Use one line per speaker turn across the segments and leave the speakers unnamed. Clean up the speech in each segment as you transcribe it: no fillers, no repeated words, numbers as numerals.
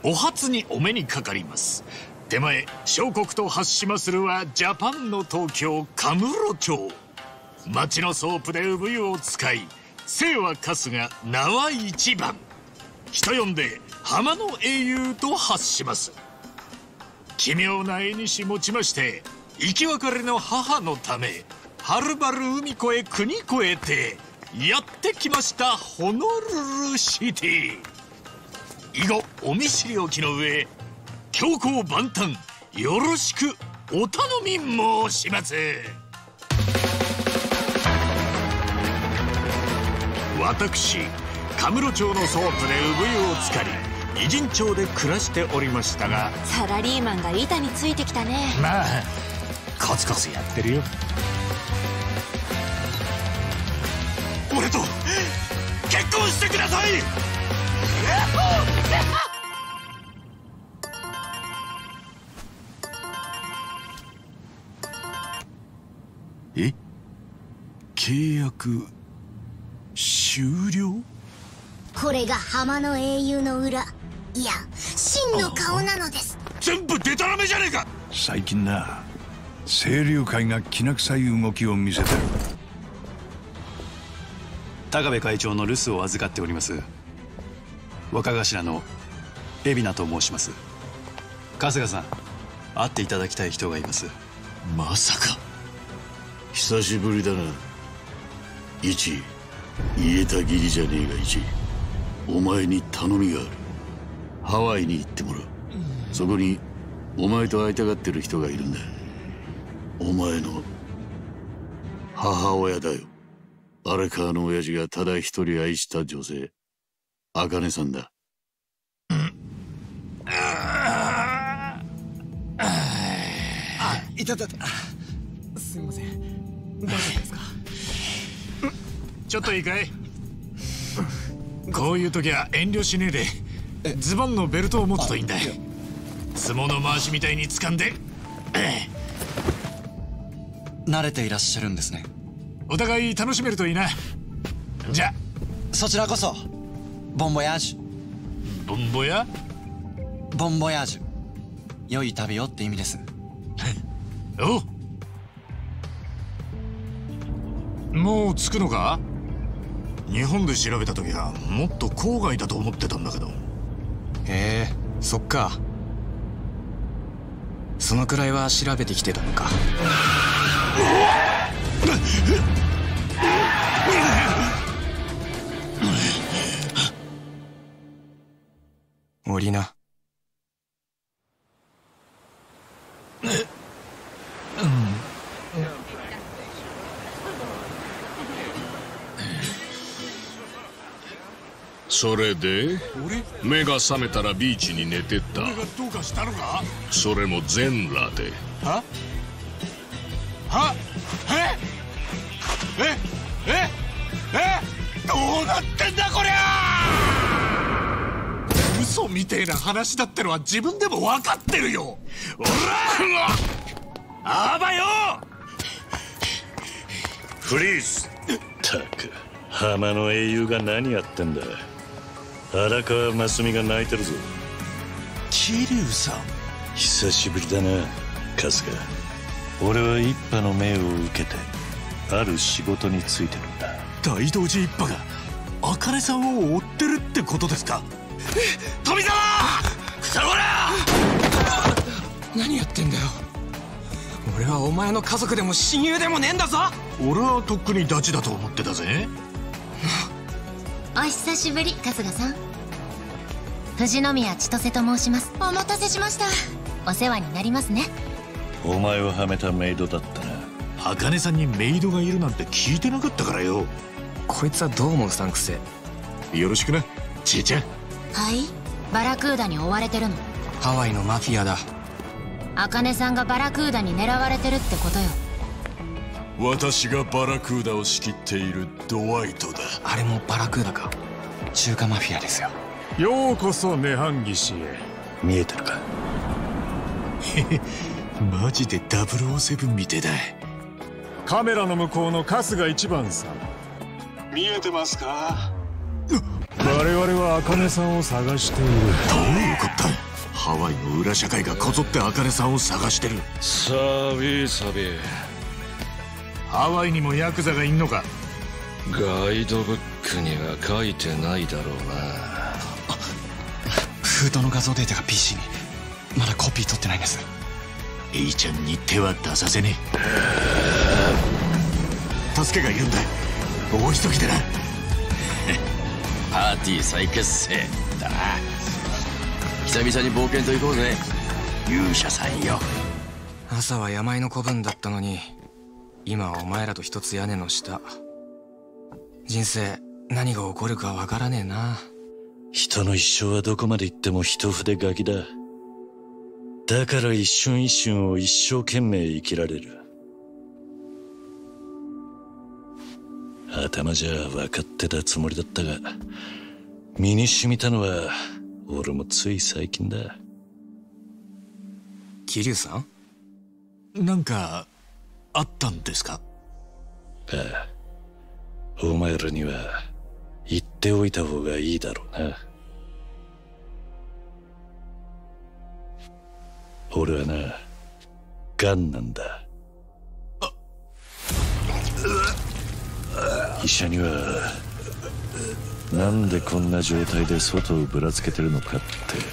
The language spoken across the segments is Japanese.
お初にお目にかかります。手前小国と発しまするはジャパンの東京カムロ町。町のソープで産湯を使い、姓は春日、名は一番。人呼んで浜の英雄と発します。奇妙な縁持ちまして、生き別れの母のためはるばる海越え国越えてやってきましたホノルルシティ。以後お見知りおきの上、強行万端よろしくお頼み申します。私カムロ町のソープで産湯を浸かり、偉人町で暮らしておりましたが、
サラリーマンが板についてきたね。
まあコツコツやってるよ。俺と結婚してください。
え？契約終了？
これが浜の英雄の裏、いや真の顔なのです。
全部デタラメじゃねえか。
最近な、清流会がきな臭い動きを見せてる。
高部会長の留守を預かっております若頭の海老名と申します。春日さん、会っていただきたい人がいます。
まさか。
久しぶりだな。一言えた義理じゃねえが、一お前に頼みがある。ハワイに行ってもらう。そこにお前と会いたがってる人がいるんだ。お前の母親だよ。荒川の親父がただ一人愛した女性、茜さんだ。
いたたた。すいません、大丈夫ですか？
ちょっといいかい。こういう時は遠慮しねえでズボンのベルトを持つといいんだ。相撲の回しみたいに掴んで。
慣れていらっしゃるんですね。
お互い楽しめるといいな。じゃ
そちらこそ。ボンボヤージュ。
ボンボヤ？
ボンボヤージュ、良い旅をって意味です。
おう、もう着くのか？日本で調べた時はもっと郊外だと思ってたんだけど。
へえ、そっか。そのくらいは調べてきてたのか。降りな。
それで目が覚めたらビーチに寝てた。
俺がどうかしたのか？
それも全裸で。
は？は？どうなってんだこりゃ！嘘みてえな話だってのは自分でも分かってるよ。おら！あばよ！
フリーズ。たく浜の英雄が何やってんだ。荒川真澄が泣いてるぞ。
桐生さん、
久しぶりだな春日。俺は一派の命を受けてある仕事に就いてるんだ。
大道寺一派が茜さんを追ってるってことですか？富澤！そら！
何やってんだよ。俺はお前の家族でも親友でもねえんだぞ。
俺はとっくにダチだと思ってたぜ。
お久しぶり春日さん。藤宮千歳と申します。お待たせしました。お世話になりますね。
お前をはめたメイドだったな。
茜さんにメイドがいるなんて聞いてなかったからよ。
こいつはどう思う？サンクス。
よろしくな、ちえちゃん。
はい、バラクーダに追われてるの。
ハワイのマフィアだ。
茜さんがバラクーダに狙われてるってことよ。
私がバラクーダを仕切っているドワイトだ。
あれもバラクーダか。中華マフィアですよ。
ようこそ涅槃義士へ。
見えてるか？
マジで007みてえだ。カメラの向こうの春日一番さん、見えてますか？
我々は茜さんを探している。
どういうこった。ハワイの裏社会がこぞって茜さんを探してる。
さびさび。
ハワイにもヤクザがいんのか。
ガイドブックには書いてないだろうな。
封筒の画像データが PC に。まだコピー取ってないんです。
エイちゃんに手は出させねえ。助けがいるんだ。大急ぎだな。
パーティー再結成だな。久々に冒険と行こうぜ、勇者さんよ。
朝は山の子分だったのに、今はお前らと一つ屋根の下。人生何が起こるかわからねえな。
人の一生はどこまで行っても一筆書きだ。だから一瞬一瞬を一生懸命生きられる。頭じゃ分かってたつもりだったが、身に染みたのは俺もつい最近だ。
桐生さん？
なんかあったんですか？
ああ、お前らには言っておいた方がいいだろうな。俺はな、ガンなんだ。医者にはなんでこんな状態で外をぶらつけてるのかって。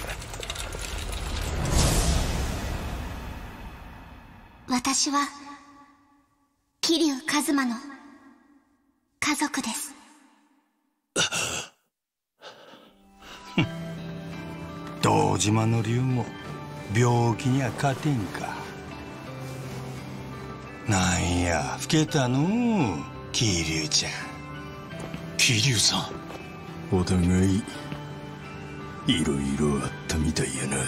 私は桐生一馬の家族です。
堂島の竜も病気には勝てんか。なんや老けたのう桐生ちゃん。
桐生さん、
お互いいろいろあったみたいやな。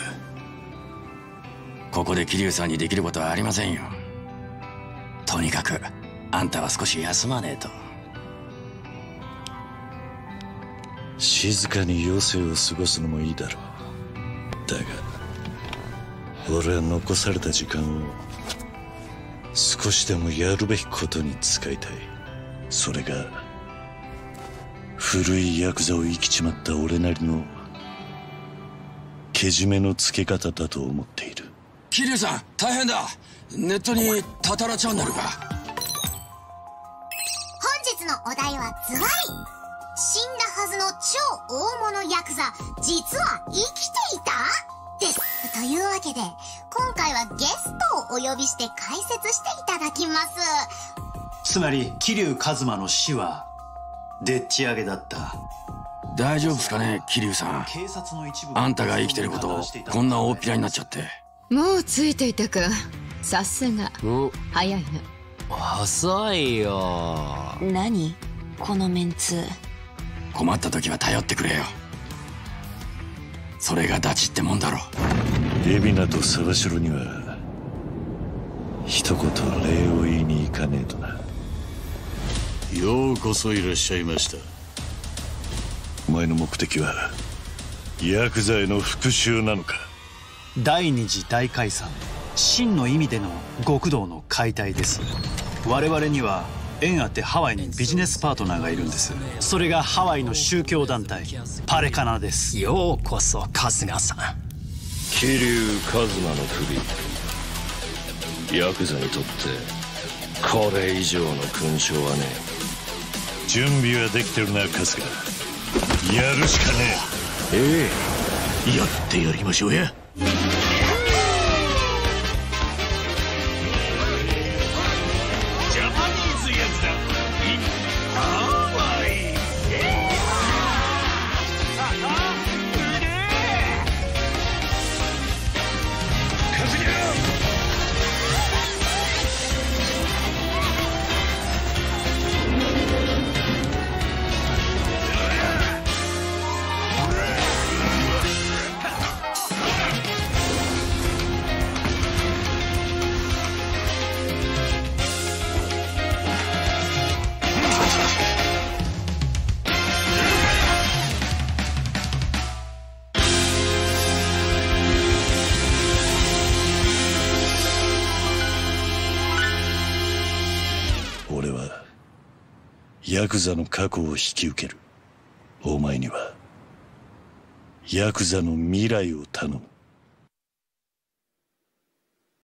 ここで桐生さんにできることはありませんよ。とにかくあんたは少し休まねえと。
静かに余生を過ごすのもいいだろう。だが俺は残された時間を少しでもやるべきことに使いたい。それが古いヤクザを生きちまった俺なりのけじめのつけ方だと思っている。
桐生さん大変だ。ネットにタタラチャンネルが。
本日のお題はズワイ。死んだはずの超大物ヤクザ、実は生きていたです。というわけで今回はゲストをお呼びして解説していただきます。
つまり桐生一馬の死はでっち上げだった。
大丈夫ですかね桐生さん。あんたが生きてることをこんな大っぴらになっちゃって。
もうついていたか。さすが早いな。
遅いよ。
何このメンツ。
困った時は頼ってくれよ。それがダチってもんだろ。
海老名と沢城には一言礼を言いに行かねえとな。 ようこそいらっしゃいました。お前の目的はヤクザへの復讐なのか。
第二次大解散、真の意味での極道の解体です。我々には縁あってハワイにビジネスパートナーがいるんです。それがハワイの宗教団体パレカナです。
ようこそ春日さん。
桐生一馬の首、ヤクザにとってこれ以上の勲章はね
え。準備はできてるな春日。やるしかね
え。やってやりましょうや。
俺はヤクザの過去を引き受ける。お前にはヤクザの未来を頼む。